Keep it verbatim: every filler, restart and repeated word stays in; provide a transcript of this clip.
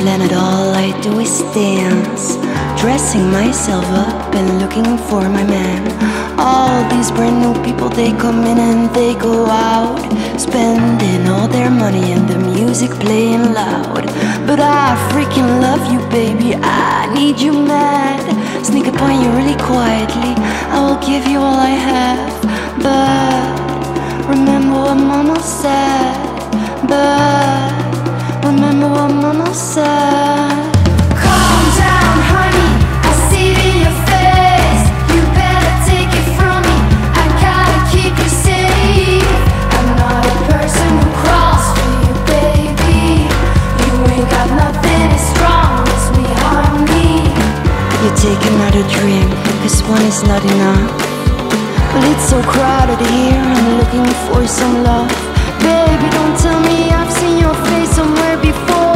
then at all I do is dance, dressing myself up and looking for my man. All these brand new people, they come in and they go out, spending all their money and the music playing loud. But I freaking love you, baby, I need you mad. Sneak up on you really quietly, I will give you all I have. But remember what mama said. But remember what mama said. Calm down, honey, I see it in your face. You better take it from me, I gotta keep you safe. I'm not a person who crawls for you, baby. You ain't got nothing as strong as me, honey. You take another drink, cause one is not enough. But it's so crowded here, I'm looking for some love. Baby, don't tell me I've seen your face somewhere before.